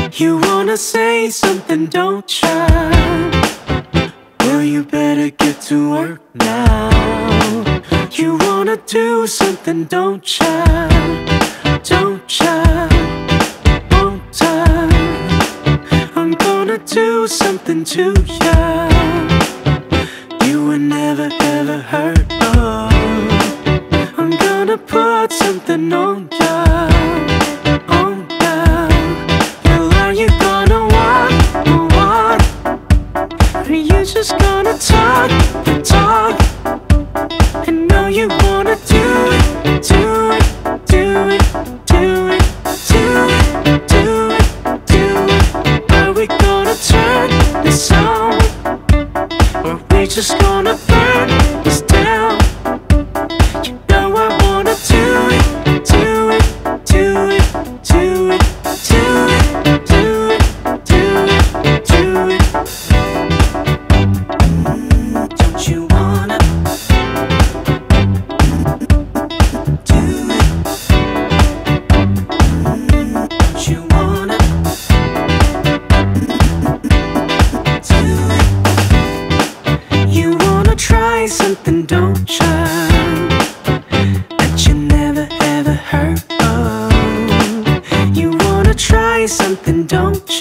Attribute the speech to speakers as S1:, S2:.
S1: You wanna say something, don't try. Well, you better get to work now. You wanna do something, don't try. Don't try, won't try. I'm gonna do something to ya you were never ever heard of. I'm gonna put something on ya, on ya. Well, are you gonna walk, or you just gonna talk and talk? I know you wanna do it, do it, do it, do it, do it, do it, do it. Are we gonna turn this on, or we just gonna burn this down? You know I wanna do it, do it, do it, do it, do it, do it, do it, do it. Don't you wanna do it? Don't you wanna do it? You wanna try something, don't try, that you never ever heard of. You wanna try something, don't